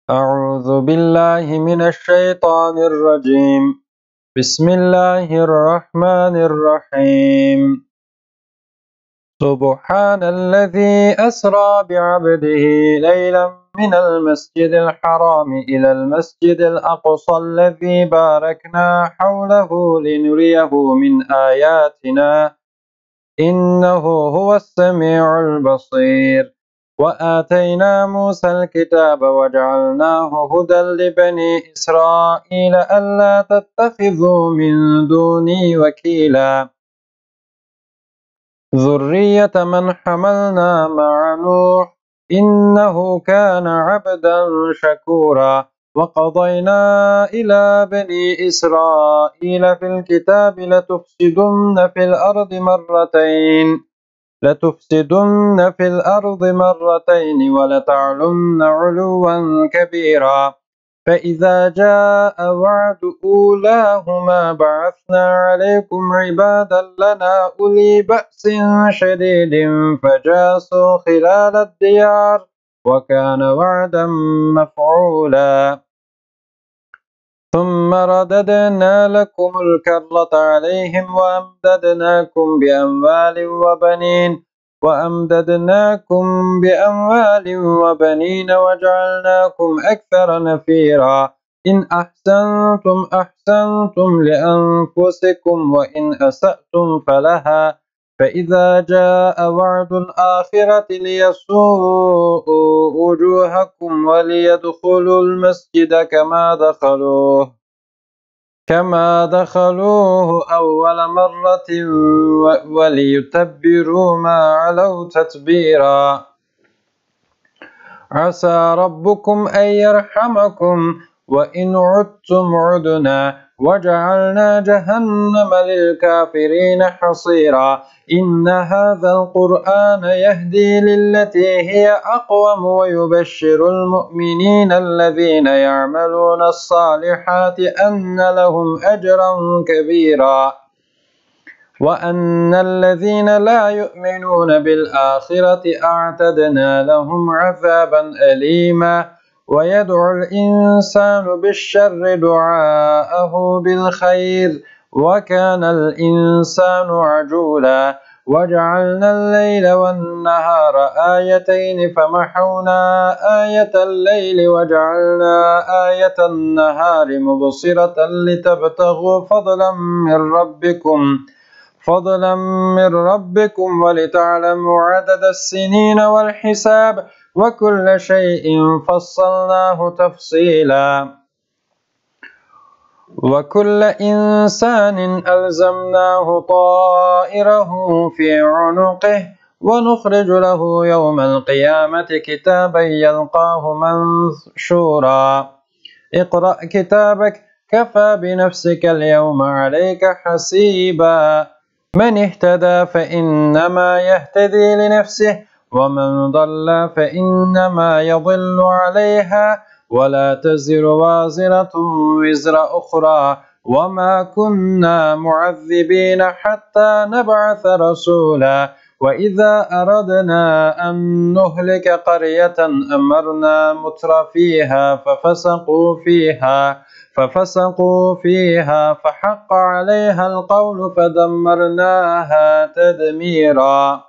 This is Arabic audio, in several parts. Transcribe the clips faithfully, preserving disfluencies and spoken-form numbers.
أعوذ بالله من الشيطان الرجيم بسم الله الرحمن الرحيم سبحان الذي أسرى بعبده ليلا من المسجد الحرام إلى المسجد الأقصى الذي باركنا حوله لنريه من آياتنا إنه هو السميع البصير وآتينا موسى الكتاب وجعلناه هدى لبني إسرائيل ألا تتخذوا من دوني وكيلا ذرية من حملنا مع نوح إنه كان عبدا شكورا وقضينا إلى بني إسرائيل في الكتاب لتفسدن في الأرض مرتين لتفسدن في الأرض مرتين ولتعلن علوا كبيرا فإذا جاء وعد أولاهما بعثنا عليكم عبادا لنا أولي بأس شديد فجاسوا خلال الديار وكان وعدا مفعولا ثم رددنا لكم الكرة عليهم وأمددناكم بأموال وبنين وأمددناكم بأموال وبنين وجعلناكم أكثر نفيرا إن أحسنتم أحسنتم لأنفسكم وإن أسأتم فلها فإذا جاء وعد الآخرة ليسوءوا وجوهكم وليدخلوا المسجد كما دخلوه كما دخلوه أول مرة وليتبروا ما علوا تتبيرا عسى ربكم أن يرحمكم وإن عدتم عدنا وجعلنا جهنم للكافرين حصيرا إن هذا القرآن يهدي للتي هي أقوم ويبشر المؤمنين الذين يعملون الصالحات أن لهم أجرا كبيرا وأن الذين لا يؤمنون بالآخرة أعتدنا لهم عذابا أليما ويدعو الإنسان بالشر دعاءه بالخير وكان الإنسان عجولا وجعلنا الليل والنهار آيتين فمحونا آية الليل وجعلنا آية النهار مبصرة لتبتغوا فضلا من ربكم فضلا من ربكم ولتعلموا عدد السنين والحساب وكل شيء فصلناه تفصيلا وكل إنسان ألزمناه طائره في عنقه ونخرج له يوم القيامة كتابا يلقاه منشورا اقرأ كتابك كفى بنفسك اليوم عليك حسيبا من اهتدى فإنما يهتدي لنفسه ومن ضل فإنما يضل عليها ولا تزر وازرة وزر أخرى وما كنا معذبين حتى نبعث رسولا وإذا أردنا أن نهلك قرية أمرنا مترفيها ففسقوا فيها ففسقوا فيها فحق عليها القول فدمرناها تدميرا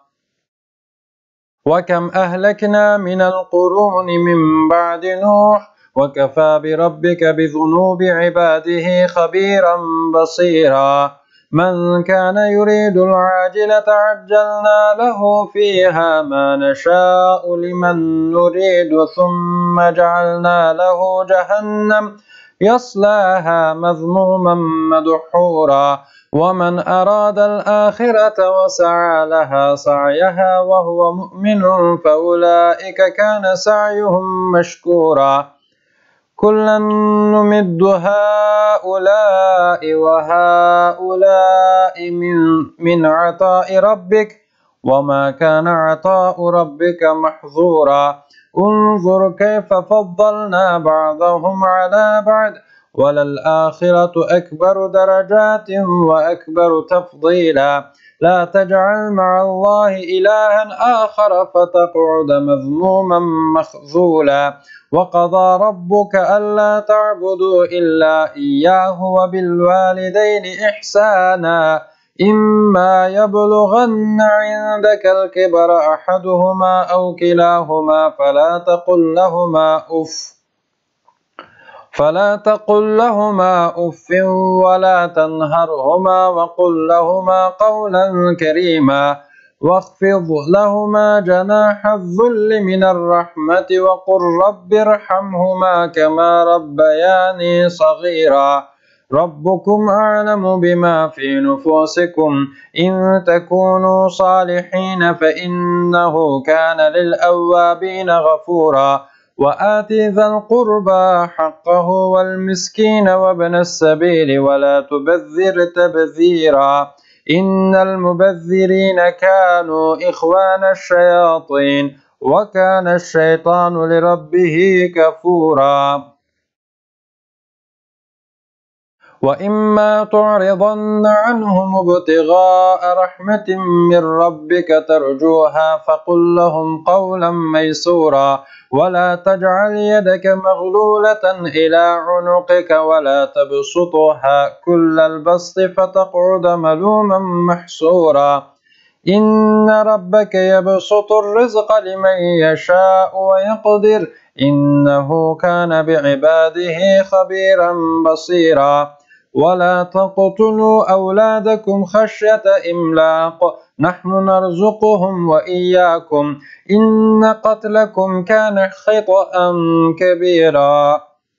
وكم أهلكنا من القرون من بعد نوح وكفى بربك بذنوب عباده خبيرا بصيرا من كان يريد العاجلة عجلنا له فيها ما نشاء لمن نريد ثم جعلنا له جهنم يصلاها مذموما مدحورا ومن أراد الآخرة وسعى لها سعيها وهو مؤمن فأولئك كان سعيهم مشكورا كلا نمد هؤلاء وهؤلاء من, من عطاء ربك وما كان عطاء ربك محظورا انظر كيف فضلنا بعضهم على بعض وللآخرة أكبر درجات وأكبر تفضيلا لا تجعل مع الله إلها آخر فتقعد مذموما مخذولا وقضى ربك ألا تعبدوا إلا إياه وبالوالدين إحسانا إما يبلغن عندك الكبر أحدهما أو كلاهما فلا تقل لهما أف فلا تقل لهما أف ولا تنهرهما وقل لهما قولا كريما واخفض لهما جناح الذل من الرحمة وقل رب ارحمهما كما ربياني صغيرا ربكم أعلم بما في نفوسكم إن تكونوا صالحين فإنه كان للأوابين غفورا وآت ذا القربى حقه والمسكين وابن السبيل ولا تبذر تبذيرا إن المبذرين كانوا إخوان الشياطين وكان الشيطان لربه كفورا وإما تعرضن عنهم ابتغاء رحمة من ربك ترجوها فقل لهم قولا ميسورا ولا تجعل يدك مغلولة إلى عنقك ولا تبسطها كل البسط فتقعد ملوما محسورا إن ربك يبسط الرزق لمن يشاء ويقدر إنه كان بعباده خبيرا بصيرا ولا تقتلوا أولادكم خشية إملاق نحن نرزقهم وإياكم إن قتلكم كان خطأ كبيرا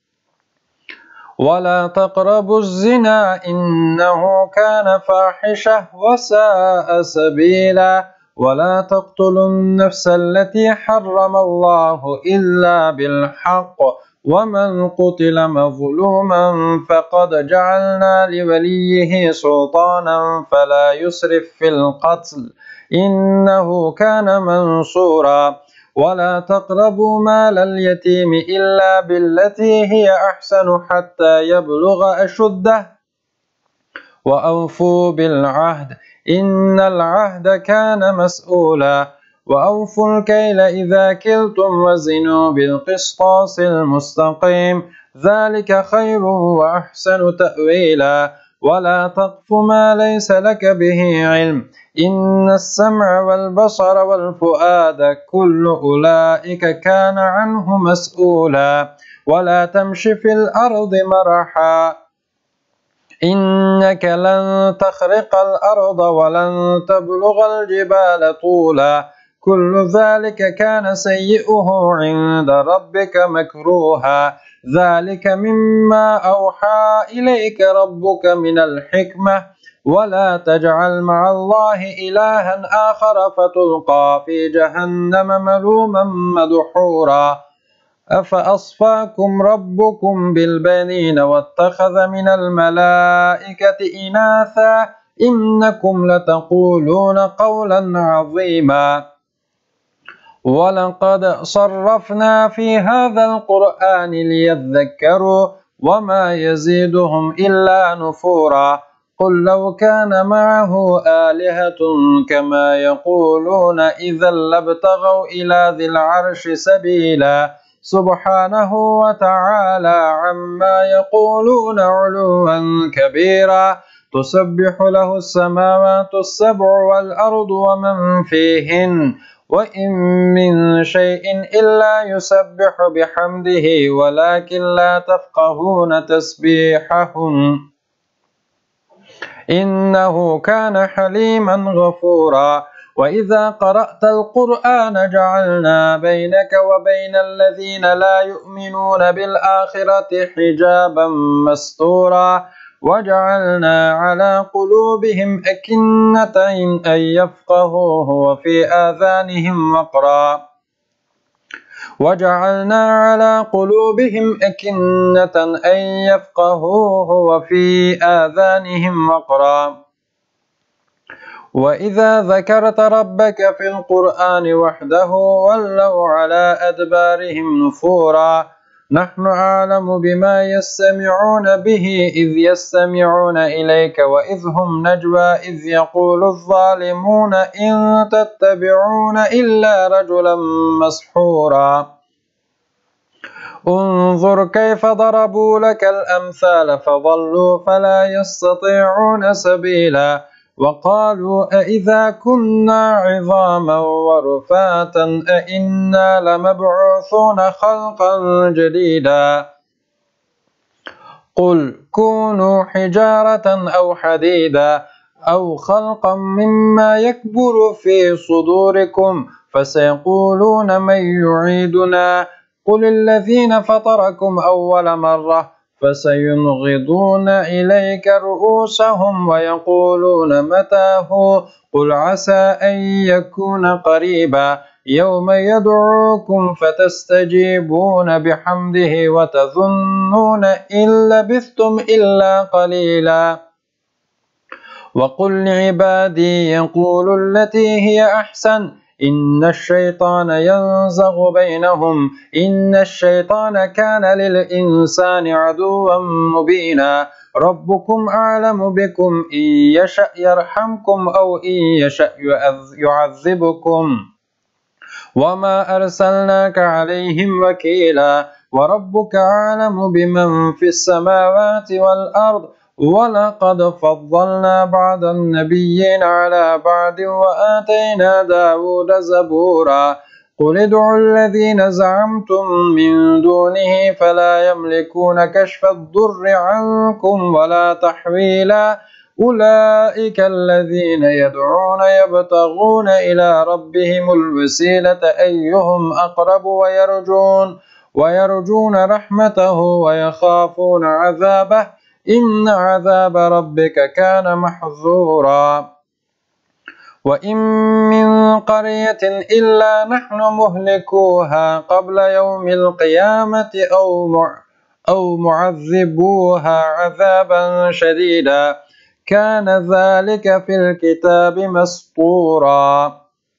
ولا تقربوا الزنا إنه كان فاحشة وساء سبيلا ولا تقتلوا النفس التي حرم الله إلا بالحق ومن قتل مظلوما فقد جعلنا لوليه سلطانا فلا يسرف في القتل إنه كان منصورا ولا تقربوا مال اليتيم إلا بالتي هي أحسن حتى يبلغ أشده وأوفوا بالعهد إن العهد كان مسؤولا وأوفوا الكيل إذا كلتم وزنوا بالقسطاس المستقيم ذلك خير وأحسن تأويلا ولا تقف ما ليس لك به علم إن السمع والبصر والفؤاد كل أولئك كان عنه مسؤولا ولا تمش في الأرض مرحا إنك لن تخرق الأرض ولن تبلغ الجبال طولا كل ذلك كان سيئه عند ربك مكروها ذلك مما أوحى إليك ربك من الحكمة ولا تجعل مع الله إلها آخر فتلقى في جهنم ملوما مدحورا أفأصفاكم ربكم بالبنين واتخذ من الملائكة إناثا إنكم لتقولون قولا عظيما ولقد صرفنا في هذا القرآن ليذكروا وما يزيدهم إلا نفورا قل لو كان معه آلهة كما يقولون إذا لابتغوا إلى ذي العرش سبيلا سبحانه وتعالى عما يقولون علوا كبيرا تسبح له السماوات السبع والأرض ومن فيهن وإن من شيء إلا يسبح بحمده ولكن لا تفقهون تسبيحهم إنه كان حليما غفورا وإذا قرأت القرآن جعلنا بينك وبين الذين لا يؤمنون بالآخرة حجابا مستورا وجعلنا على قلوبهم أكنة أن يفقهوه وفي آذانهم وقرا وجعلنا على قلوبهم أكنة أن يفقهوه وفي آذانهم وقرا وإذا ذكرت ربك في القرآن وحده ولوا على أدبارهم نفورا نحن أعلم بما يستمعون به إذ يستمعون إليك وإذ هم نجوى إذ يقول الظالمون إن تتبعون إلا رجلا مسحورا انظر كيف ضربوا لك الأمثال فضلوا فلا يستطيعون سبيلا وقالوا أإذا كنا عظاما ورفاتا أإنا لمبعوثون خلقا جديدا قل كونوا حجارة أو حديدا أو خلقا مما يكبر في صدوركم فسيقولون من يعيدنا قل الذين فطركم أول مرة فسينغضون إليك رؤوسهم ويقولون متى هو قل عسى أن يكون قريبا يوم يدعوكم فتستجيبون بحمده وتظنون إن لبثتم إلا قليلا وقل لعبادي يقولوا التي هي أحسن إن الشيطان ينزغ بينهم إن الشيطان كان للإنسان عدوا مبينا ربكم أعلم بكم إن يشأ يرحمكم أو إن يشأ يعذبكم وما أرسلناك عليهم وكيلا وربك أعلم بمن في السماوات والأرض ولقد فضلنا بعض النبيين على بعض وآتينا داود زبورا قل ادعوا الذين زعمتم من دونه فلا يملكون كشف الضر عنكم ولا تحويلا أولئك الذين يدعون يبتغون إلى ربهم الوسيلة أيهم أقرب ويرجون ويرجون رحمته ويخافون عذابه إن عذاب ربك كان محذورا وإن من قرية إلا نحن مهلكوها قبل يوم القيامة أو أو معذبوها عذابا شديدا كان ذلك في الكتاب مسطورا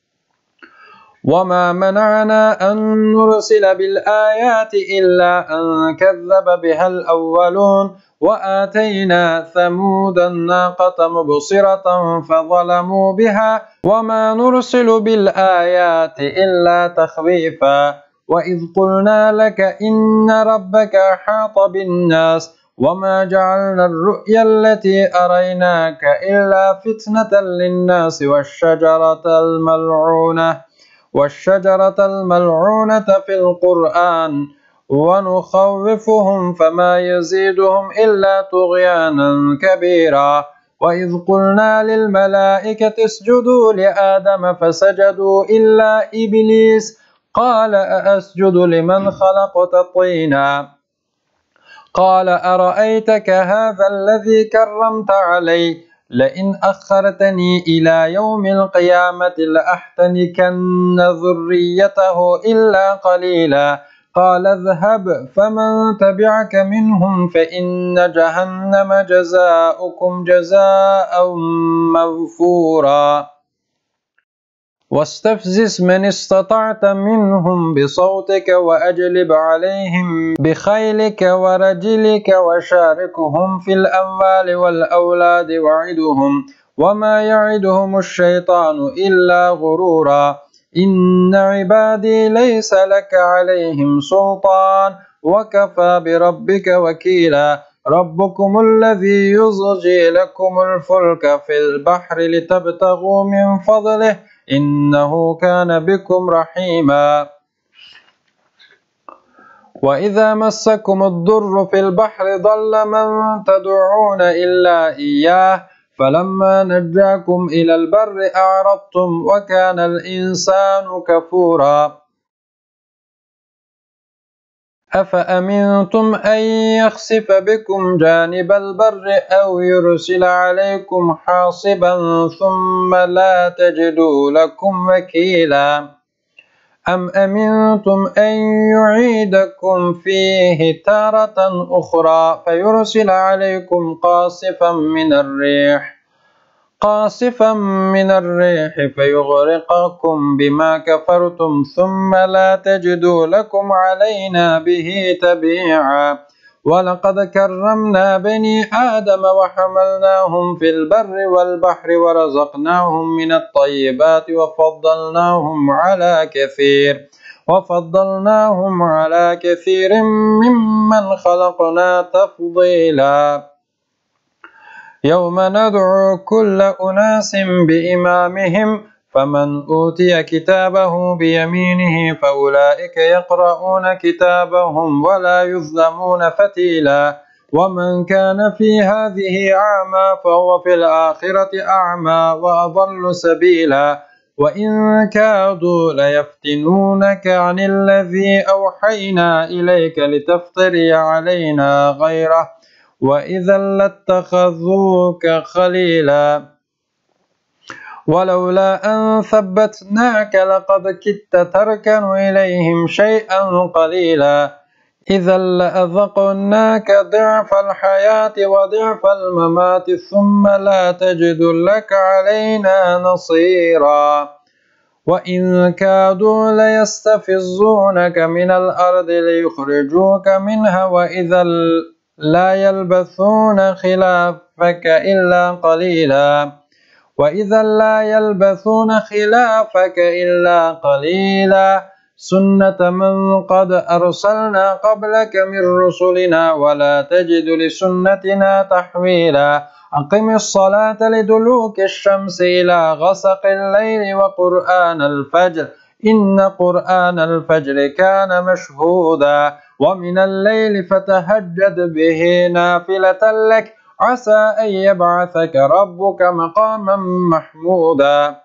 وما منعنا أن نرسل بالآيات إلا أن كذب بها الأولون وآتينا ثمود الناقة مبصرة فظلموا بها وما نرسل بالآيات إلا تخويفا وإذ قلنا لك إن ربك أحاط بالناس وما جعلنا الرؤيا التي أريناك إلا فتنة للناس والشجرة الملعونة والشجرة الملعونة في القرآن ونخوفهم فما يزيدهم إلا طغيانا كبيرا وإذ قلنا للملائكة اسجدوا لآدم فسجدوا إلا إبليس قال أأسجد لمن خلقت طينا قال أرأيتك هذا الذي كرمت علي لئن أخرتني إلى يوم القيامة لأحتنكن ذريته إلا قليلا قال اذهب فمن تبعك منهم فإن جهنم جزاؤكم جزاء موفورا واستفزز من استطعت منهم بصوتك وأجلب عليهم بخيلك ورجلك وشاركهم في الأموال والأولاد وعدهم وما يعدهم الشيطان إلا غرورا إن عبادي ليس لك عليهم سلطان وكفى بربك وكيلا ربكم الذي يزجي لكم الفلك في البحر لتبتغوا من فضله إنه كان بكم رحيما وإذا مسكم الضر في البحر ضل من تدعون إلا إياه فلما نجاكم إلى البر أعرضتم وكان الإنسان كفورا أفأمنتم أن يخسف بكم جانب البر أو يرسل عليكم حاصبا ثم لا تجدوا لكم وكيلا أم أمنتم أن يعيدكم فيه تارة أخرى فيرسل عليكم قاصفا من الريح قاصفا من الريح فيغرقكم بما كفرتم ثم لا تجدوا لكم علينا به تبيعا ولقد كرمنا بني آدم وحملناهم في البر والبحر ورزقناهم من الطيبات وفضلناهم على كثير وفضلناهم على كثير ممن خلقنا تفضيلا يوم ندعو كل أناس بإمامهم فمن أوتي كتابه بيمينه فأولئك يقرؤون كتابهم ولا يظلمون فتيلا ومن كان في هذه أعمى فهو في الآخرة أعمى وأضل سبيلا وإن كادوا ليفتنونك عن الذي أوحينا إليك لتفتري علينا غيره وإذا لاتخذوك خليلا ولولا أن ثبتناك لقد كدت تركن إليهم شيئا قليلا إذا لأذقناك ضعف الحياة وضعف الممات ثم لا تجد لك علينا نصيرا وإن كادوا ليستفزونك من الأرض ليخرجوك منها وإذا لا يلبثون خلافك إلا قليلا وإذا لا يلبثون خلافك إلا قليلا سنة من قد أرسلنا قبلك من رسلنا ولا تجد لسنتنا تحويلا أقم الصلاة لدلوك الشمس إلى غسق الليل وقرآن الفجر إن قرآن الفجر كان مشهودا ومن الليل فتهجد به نافلة لك عسى أن يبعثك ربك مقاما محمودا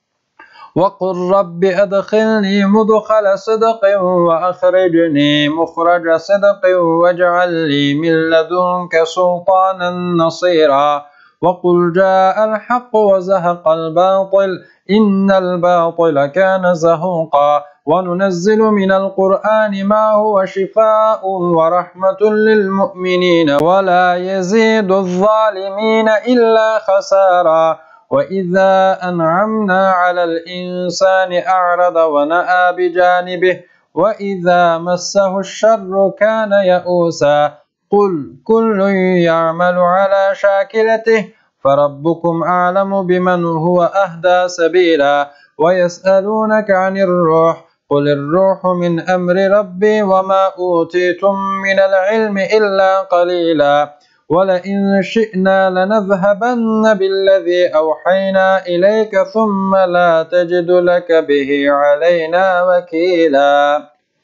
وقل رب أدخلني مدخل صدق وأخرجني مخرج صدق واجعل لي من لدنك سلطانا نصيرا وقل جاء الحق وزهق الباطل إن الباطل كان زهوقا وننزل من القرآن ما هو شفاء ورحمة للمؤمنين ولا يزيد الظالمين إلا خسارا وإذا أنعمنا على الإنسان أعرض ونأى بجانبه وإذا مسه الشر كان يئوسا قل كل يعمل على شاكلته فربكم أعلم بمن هو أهدى سبيلا ويسألونك عن الروح قل الروح من أمر ربي وما أوتيتم من العلم إلا قليلا ولئن شئنا لنذهبن بالذي أوحينا إليك ثم لا تجد لك به علينا وكيلا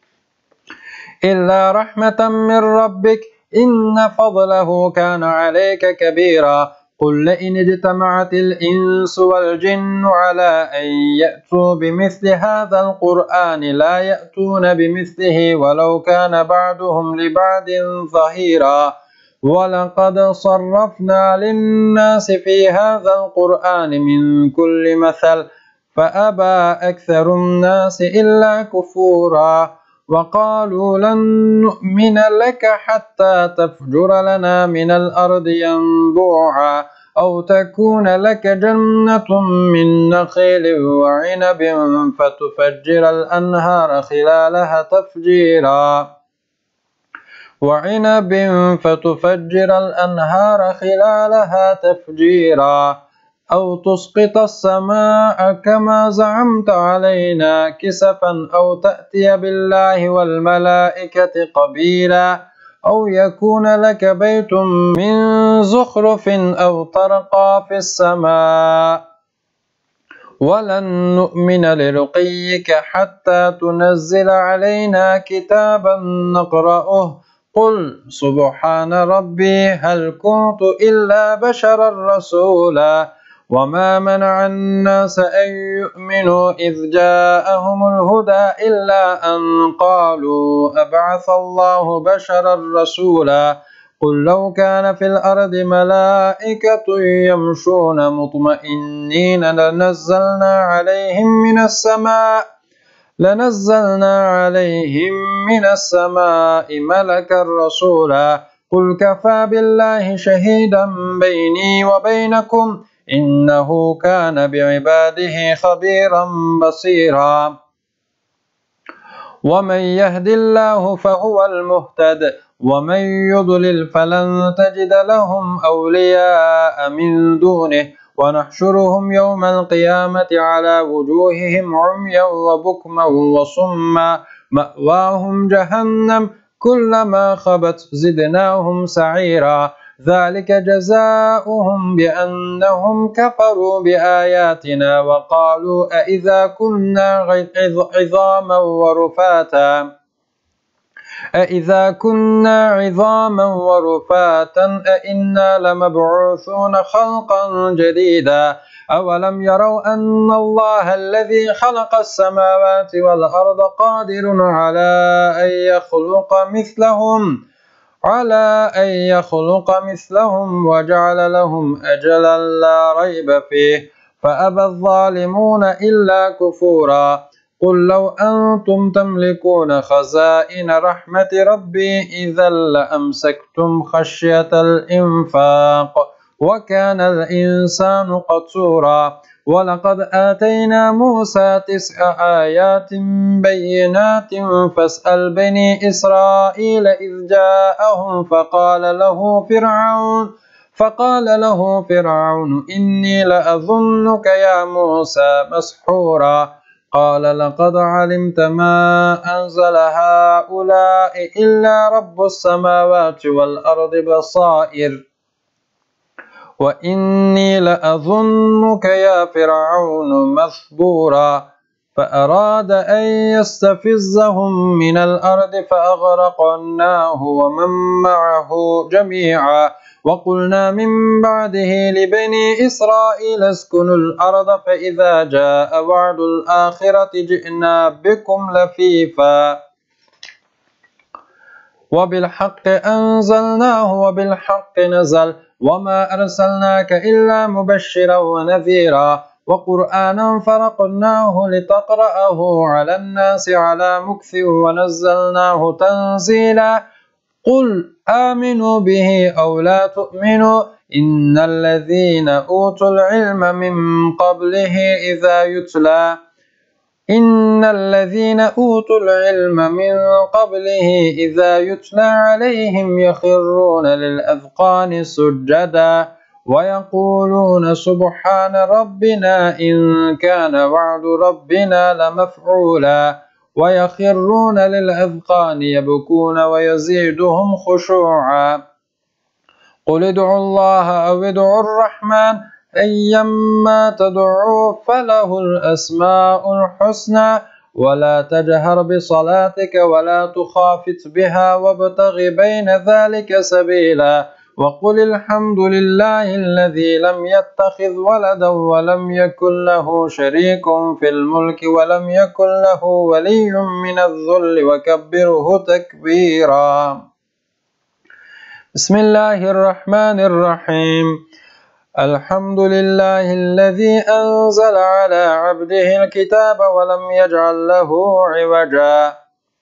إلا رحمة من ربك إن فضله كان عليك كبيرا قل لئن اجتمعت الإنس والجن على أن يأتوا بمثل هذا القرآن لا يأتون بمثله ولو كان بعضهم لبعض ظهيرا ولقد صرفنا للناس في هذا القرآن من كل مثل فأبى أكثر الناس إلا كفورا وقالوا لن نؤمن لك حتى تفجر لنا من الأرض ينبوعا أو تكون لك جنة من نخيل وعنب فتفجر الأنهار خلالها تفجيرا وعنب فتفجر الأنهار خلالها تفجيرا أو تسقط السماء كما زعمت علينا كسفا أو تأتي بالله والملائكة قبيلا أو يكون لك بيت من زخرف أو ترقى في السماء ولن نؤمن لرقيك حتى تنزل علينا كتابا نقرأه قل سبحان ربي هل كنت إلا بشرا رسولا وما منع الناس أن يؤمنوا إذ جاءهم الهدى إلا أن قالوا أبعث الله بشرا رسولا قل لو كان في الأرض ملائكة يمشون مطمئنين لنزلنا عليهم من السماء لنزلنا عليهم من السماء ملكا رسولا قل كفى بالله شهيدا بيني وبينكم إنه كان بعباده خبيرا بصيرا ومن يهد الله فهو المهتد ومن يضلل فلن تجد لهم أولياء من دونه ونحشرهم يوم القيامة على وجوههم عميا وبكما وصما مأواهم جهنم كلما خبت زدناهم سعيرا ذلك جزاؤهم بأنهم كفروا بآياتنا وقالوا أإذا كنا عظاما ورفاتا أإذا كنا عظاما ورفاتا أإنا لمبعوثون خلقا جديدا أولم يروا أن الله الذي خلق السماوات والأرض قادر على أن يخلق مثلهم على أن يخلق مثلهم وجعل لهم أجلا لا ريب فيه فأبى الظالمون إلا كفورا قل لو أنتم تملكون خزائن رحمة ربي إذا لأمسكتم خشية الإنفاق وكان الإنسان قتورا ولقد آتينا موسى تسع آيات بينات فاسأل بني إسرائيل إذ جاءهم فقال له فرعون فقال له فرعون إني لأظنك يا موسى مسحورا قال لقد علمت ما أنزل هؤلاء إلا رب السماوات والأرض بصائر وإني لأظنك يا فرعون مثبورا فأراد أن يستفزهم من الأرض فأغرقناه ومن معه جميعا وقلنا من بعده لبني إسرائيل اسكنوا الأرض فإذا جاء وعد الآخرة جئنا بكم لفيفا وبالحق أنزلناه وبالحق نزل وما أرسلناك إلا مبشرا ونذيرا وقرآنا فرقناه لتقرأه على الناس على مكث ونزلناه تنزيلا قل آمنوا به أو لا تؤمنوا إن الذين أوتوا العلم من قبله إذا يتلى إن الذين أوتوا العلم من قبله إذا يتلى عليهم يخرون للأذقان سجدا ويقولون سبحان ربنا إن كان وعد ربنا لمفعولا ويخرون للأذقان يبكون ويزيدهم خشوعا قل ادعوا الله أو ادعوا الرحمن أيما تدعوا فله الأسماء الحسنى ولا تجهر بصلاتك ولا تخافت بها وابتغ بين ذلك سبيلا وقل الحمد لله الذي لم يتخذ ولدا ولم يكن له شريك في الملك ولم يكن له ولي من الذل وكبره تكبيرا بسم الله الرحمن الرحيم الحمد لله الذي أنزل على عبده الكتاب ولم يجعل له عوجا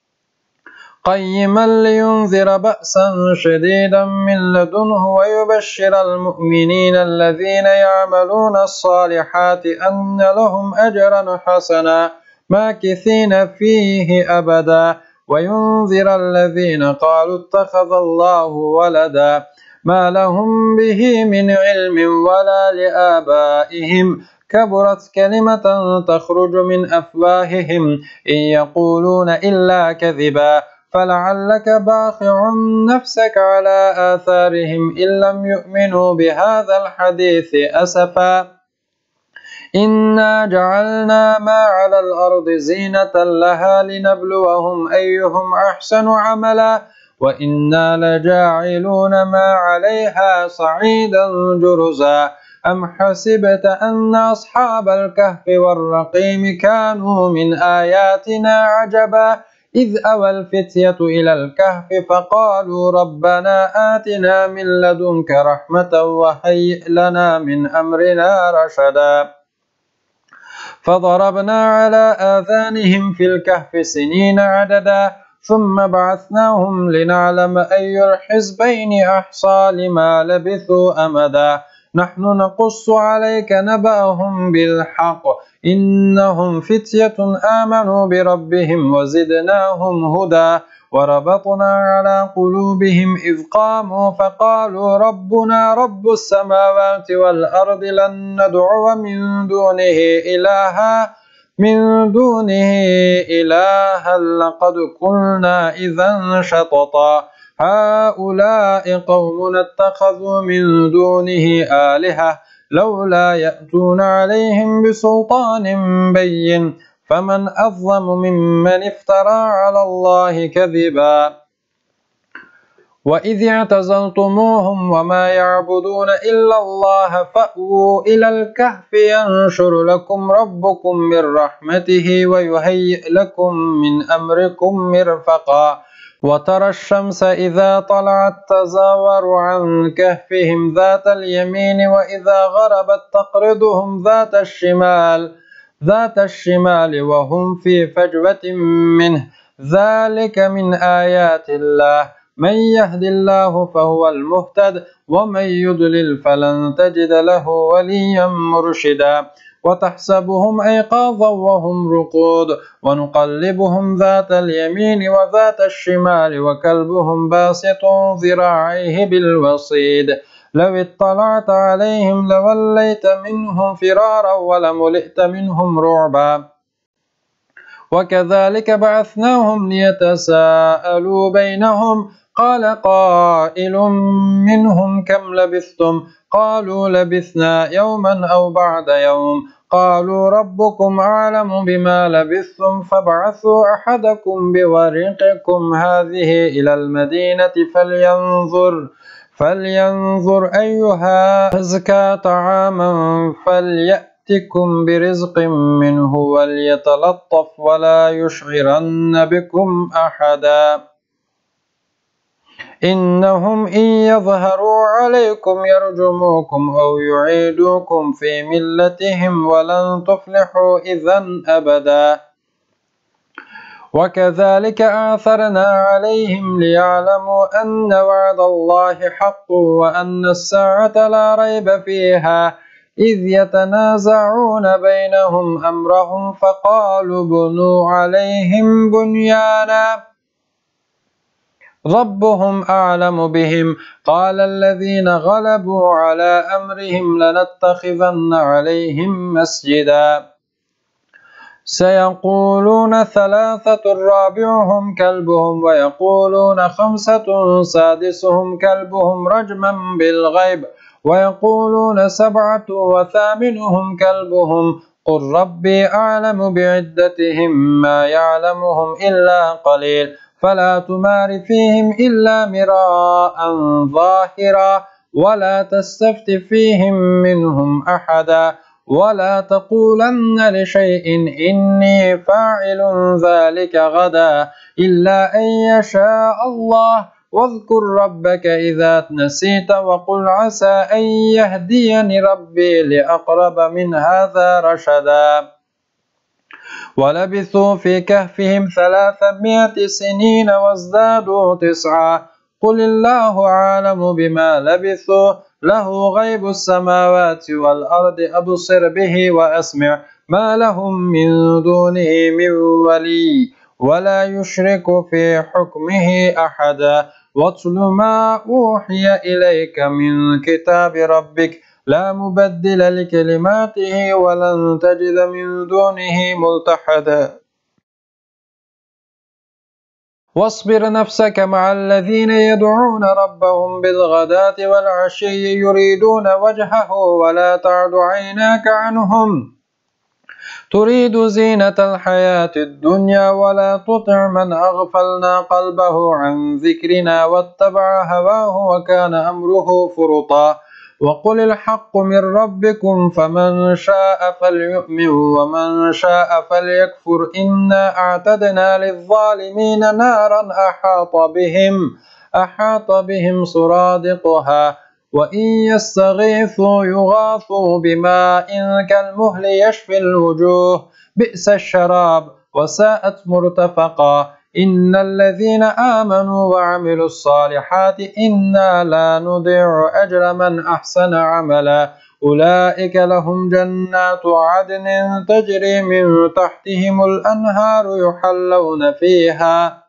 قيما لينذر بأسا شديدا من لدنه ويبشر المؤمنين الذين يعملون الصالحات أن لهم أجرا حسنا ماكثين فيه أبدا وينذر الذين قالوا اتخذ الله ولدا ما لهم به من علم ولا لآبائهم كبرت كلمة تخرج من أفواههم إن يقولون إلا كذبا فلعلك باخع نفسك على آثارهم إن لم يؤمنوا بهذا الحديث أسفا إنا جعلنا ما على الأرض زينة لها لنبلوهم أيهم أحسن عملا وإنا لجاعلون ما عليها صعيدا جرزا أم حسبت أن أصحاب الكهف والرقيم كانوا من آياتنا عجبا إذ أوى الفتية إلى الكهف فقالوا ربنا آتنا من لدنك رحمة وهيئ لنا من أمرنا رشدا فضربنا على آذانهم في الكهف سنين عددا ثم بعثناهم لنعلم أي الحزبين أحصى لما لبثوا أمدا نحن نقص عليك نبأهم بالحق إنهم فتية آمنوا بربهم وزدناهم هدى وربطنا على قلوبهم إذ قاموا فقالوا ربنا رب السماوات والأرض لن ندعو من دونه إلها من دونه إلها لقد قلنا إذا شططا هؤلاء قوم اتخذوا من دونه آلهة لولا يأتون عليهم بسلطان بين فمن أظلم ممن افترى على الله كذبا وإذ اعتزلتموهم وما يعبدون إلا الله فأووا إلى الكهف ينشر لكم ربكم من رحمته ويهيئ لكم من أمركم مرفقا وترى الشمس إذا طلعت تزاور عن كهفهم ذات اليمين وإذا غربت تقرضهم ذات الشمال ذات الشمال وهم في فجوة منه ذلك من آيات الله من يهد الله فهو المهتد ومن يضلل فلن تجد له وليا مرشدا وتحسبهم أيقاظا وهم رقود ونقلبهم ذات اليمين وذات الشمال وكلبهم باسط ذراعيه بالوصيد لو اطلعت عليهم لوليت منهم فرارا ولملئت منهم رعبا وكذلك بعثناهم ليتساءلوا بينهم قال قائل منهم كم لبثتم قالوا لبثنا يوما أو بعد يوم قالوا ربكم أعلم بما لبثتم فابعثوا أحدكم بورقكم هذه إلى المدينة فلينظر فلينظر أيها أزكى طعاما فليأتكم برزق منه وليتلطف ولا يشعرن بكم أحدا إنهم إن يظهروا عليكم يرجموكم أو يعيدوكم في ملتهم ولن تفلحوا إذا أبدا وكذلك آثرنا عليهم ليعلموا أن وعد الله حق وأن الساعة لا ريب فيها إذ يتنازعون بينهم أمرهم فقالوا بنوا عليهم بنيانا ربهم أعلم بهم قال الذين غلبوا على أمرهم لنتخذن عليهم مسجدا سيقولون ثلاثة رابعهم كلبهم ويقولون خمسة سادسهم كلبهم رجما بالغيب ويقولون سبعة وثامنهم كلبهم قل ربي أعلم بعدتهم ما يعلمهم إلا قليل فلا تمار فيهم إلا مراء ظاهرا ولا تستفت فيهم منهم أحدا ولا تقولن لشيء إني فاعل ذلك غدا إلا أن يشاء الله واذكر ربك إذا نسيت وقل عسى أن يهديني ربي لأقرب من هذا رشدا ولبثوا في كهفهم ثلاثمائة سنين وازدادوا تسعا قل الله أعلم بما لبثوا له غيب السماوات والأرض أبصر به وأسمع ما لهم من دونه من ولي ولا يشرك في حكمه أحدا واتل ما أوحي إليك من كتاب ربك لا مبدل لكلماته ولن تجد من دونه ملتحدا واصبر نفسك مع الذين يدعون ربهم بالغداة والعشي يريدون وجهه ولا تعد عيناك عنهم تريد زينة الحياة الدنيا ولا تطع من أغفلنا قلبه عن ذكرنا واتبع هواه وكان أمره فرطا وقل الحق من ربكم فمن شاء فليؤمن ومن شاء فليكفر إنا أعتدنا للظالمين نارا أحاط بهم أحاط بهم سرادقها وإن يستغيثوا يغاثوا بماء كالمهل يشفي الوجوه بئس الشراب وساءت مرتفقا إن الذين آمنوا وعملوا الصالحات إنا لا نضيع أجر من أحسن عملا أولئك لهم جنات عدن تجري من تحتهم الأنهار يحلون فيها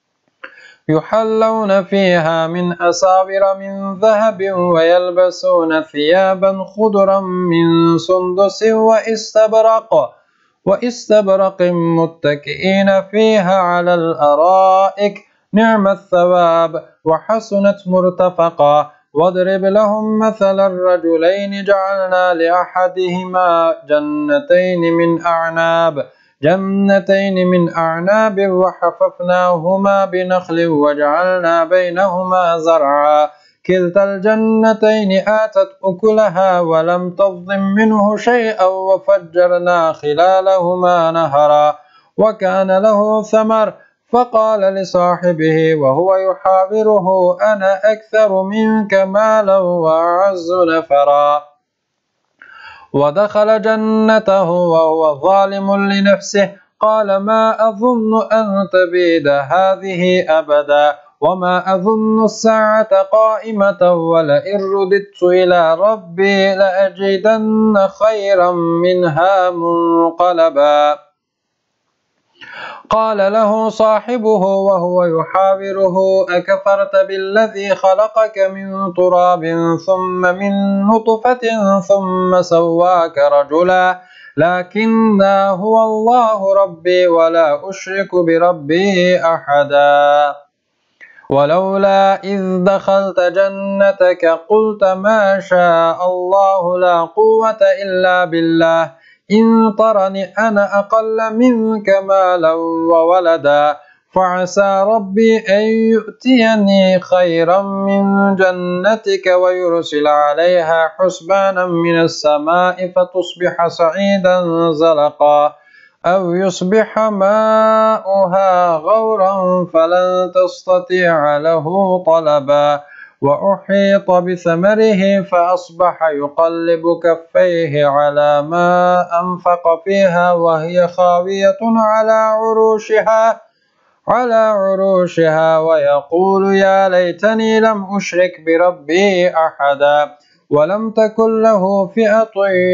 يحلون فيها من أساور من ذهب ويلبسون ثيابا خضرا من سندس واستبرق واستبرق متكئين فيها على الأرائك نعم الثواب وحسنت مرتفقا واضرب لهم مثل الرجلين جعلنا لأحدهما جنتين من أعناب جنتين من أعناب وحففناهما بنخل وجعلنا بينهما زرعا كلتا الجنتين آتت أكلها ولم تظلم منه شيئا وفجرنا خلالهما نهرا وكان له ثمر فقال لصاحبه وهو يحاوره أنا أكثر منك مالا وأعز نفرا ودخل جنته وهو ظالم لنفسه قال ما أظن أن تبيد هذه أبدا وما أظن الساعة قائمة ولئن رددت إلى ربي لأجدن خيرا منها منقلبا قال له صاحبه وهو يحاوره أكفرت بالذي خلقك من تراب ثم من نطفة ثم سواك رجلا لكن هو الله ربي ولا أشرك بربي أحدا ولولا إذ دخلت جنتك قلت ما شاء الله لا قوة إلا بالله إن ترني أنا أقل منك مالا وولدا فعسى ربي أن يؤتيني خيرا من جنتك ويرسل عليها حسبانا من السماء فتصبح صعيدا زلقا أو يصبح ماؤها غورا فلن تستطيع له طلبا وأحيط بثمره فأصبح يقلب كفيه على ما أنفق فيها وهي خاوية على عروشها على عروشها ويقول يا ليتني لم أشرك بربي أحدا ولم تكن له فئة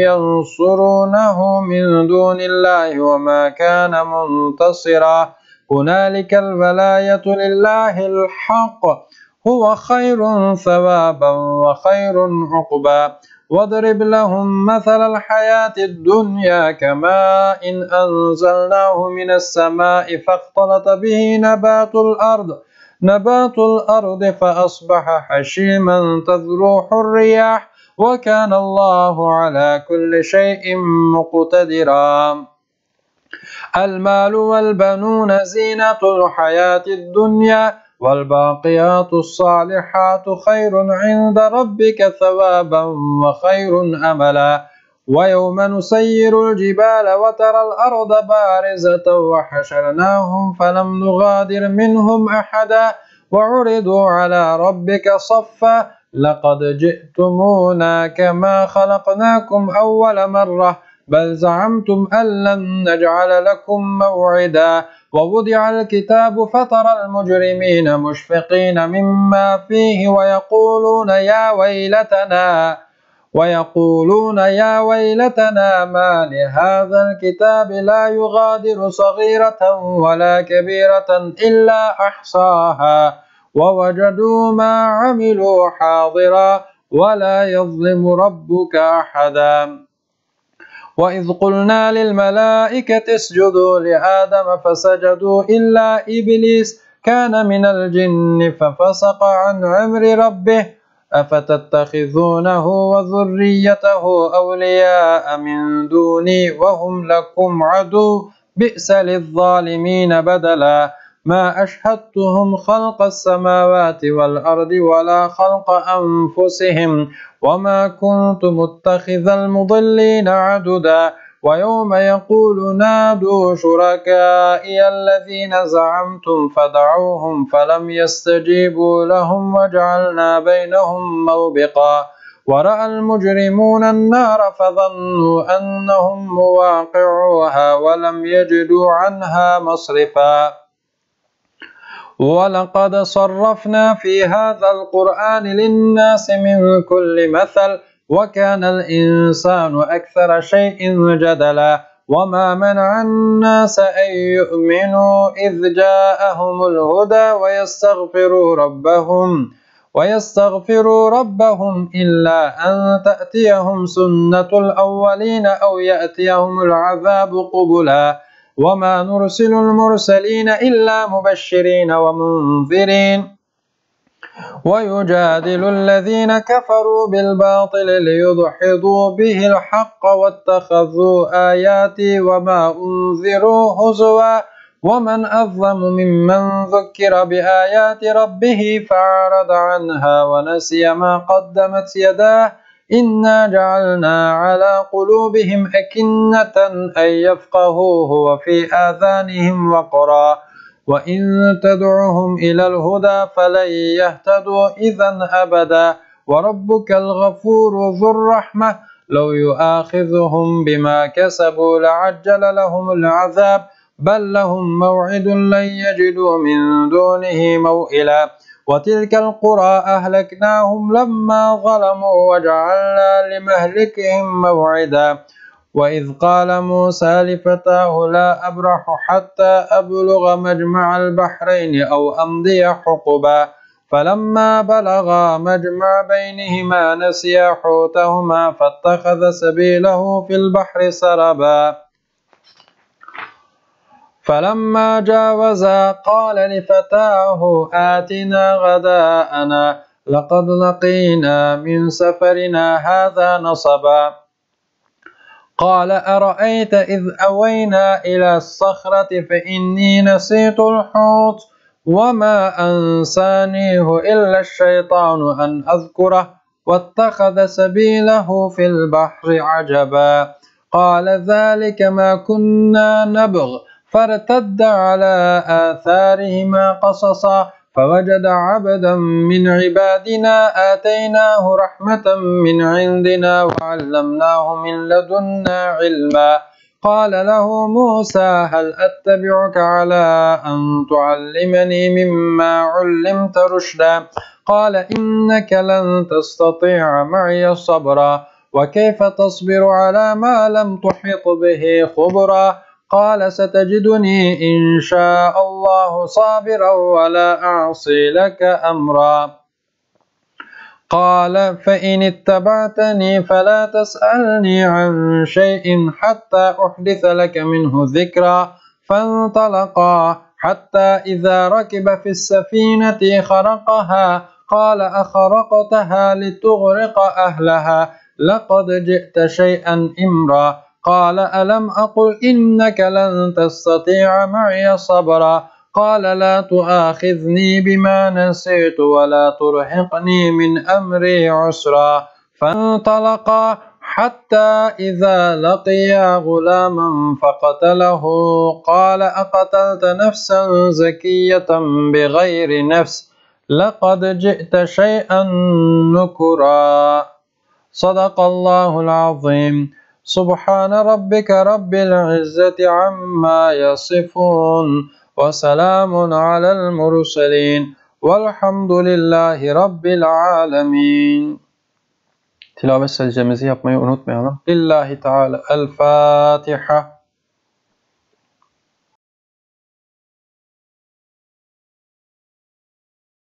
ينصرونه من دون الله وما كان منتصرا هنالك الولاية لله الحق هو خير ثوابا وخير عقبا واضرب لهم مثل الحياة الدنيا كماء إن أنزلناه من السماء فاختلط به نبات الأرض نبات الأرض فأصبح حشيما تذروح الرياح وكان الله على كل شيء مقتدرا المال والبنون زينة الحياة الدنيا والباقيات الصالحات خير عند ربك ثوابا وخير أملا ويوم نسير الجبال وترى الأرض بارزة وحشرناهم فلم نغادر منهم أحدا وعرضوا على ربك صفا لقد جئتمونا كما خلقناكم أول مرة بل زعمتم أن لن نجعل لكم موعدا ووضع الكتاب فترى المجرمين مشفقين مما فيه ويقولون يا ويلتنا ويقولون يا ويلتنا ما لهذا الكتاب لا يغادر صغيرة ولا كبيرة إلا أحصاها ووجدوا ما عملوا حاضرا ولا يظلم ربك أحدا وإذ قلنا للملائكة اسجدوا لآدم فسجدوا إلا إبليس كان من الجن ففسق عن أمر ربه أفتتخذونه وذريته أولياء من دوني وهم لكم عدو بئس للظالمين بدلا ما أشهدتهم خلق السماوات والأرض ولا خلق أنفسهم وما كنت متخذ المضلين عددا ويوم يقول نادوا شركائي الذين زعمتم فدعوهم فلم يستجيبوا لهم وجعلنا بينهم موبقا ورأى المجرمون النار فظنوا أنهم مواقعوها ولم يجدوا عنها مصرفا ولقد صرفنا في هذا القرآن للناس من كل مثل وكان الإنسان أكثر شيء جدلا وما منع الناس أن يؤمنوا إذ جاءهم الهدى ويستغفروا ربهم ويستغفروا ربهم إلا أن تأتيهم سنة الأولين أو يأتيهم العذاب قبلا وما نرسل المرسلين إلا مبشرين ومنذرين ويجادل الذين كفروا بالباطل ليدحضوا به الحق واتخذوا آياتي وما أنذروا هزوا ومن أظلم ممن ذكر بآيات ربه فأعرض عنها ونسي ما قدمت يداه إنا جعلنا على قلوبهم أكنة أن يفقهوه وفي آذانهم وقرا وإن تدعهم إلى الهدى فلن يهتدوا إذا أبدا وربك الغفور ذو الرحمة لو يؤاخذهم بما كسبوا لعجل لهم العذاب بل لهم موعد لن يجدوا من دونه موئلا وتلك القرى أهلكناهم لما ظلموا وجعلنا لمهلكهم موعدا وإذ قال موسى لفتاه لا أبرح حتى أبلغ مجمع البحرين أو أمضي حقبا فلما بلغا مجمع بينهما نسيا حوتهما فاتخذ سبيله في البحر سربا فلما جاوزا قال لفتاه آتنا غداءنا لقد لقينا من سفرنا هذا نصبا قال أرأيت إذ أوينا إلى الصخرة فإني نسيت الحوت وما أنسانيه إلا الشيطان أن أذكره واتخذ سبيله في البحر عجبا قال ذلك ما كنا نبغ فارتد على آثارهما قصصا فوجد عبدا من عبادنا آتيناه رحمة من عندنا وعلمناه من لدنا علما قال له موسى هل أتبعك على أن تعلمني مما علمت رشدا قال إنك لن تستطيع معي صبرا وكيف تصبر على ما لم تحط به خبرا قال ستجدني إن شاء الله صابرا ولا أعصي لك أمرا قال فإن اتبعتني فلا تسألني عن شيء حتى أحدث لك منه ذكرا فانطلقا حتى إذا ركب في السفينة خرقها قال أخرقتها لتغرق أهلها لقد جئت شيئا إمرا قال ألم أقل إنك لن تستطيع معي صبرا قال لا تؤاخذني بما نسيت ولا ترهقني من أمري عسرا فانطلقا حتى إذا لقيا غلاما فقتله قال أقتلت نفسا زكية بغير نفس لقد جئت شيئا نكرا صدق الله العظيم سبحان ربك رب العزة عما يصفون وسلام على المرسلين والحمد lillahi Rabbil alemin. Tilavet secdemizi yapmayı unutmayalım. Lillahi Teala. El Fatiha.